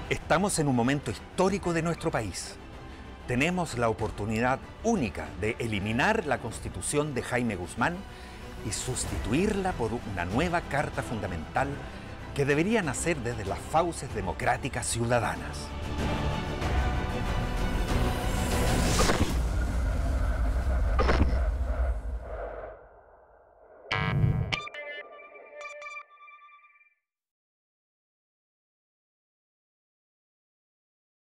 Estamos en un momento histórico de nuestro país. Tenemos la oportunidad única de eliminar la Constitución de Jaime Guzmán y sustituirla por una nueva Carta Fundamental que debería nacer desde las fauces democráticas ciudadanas.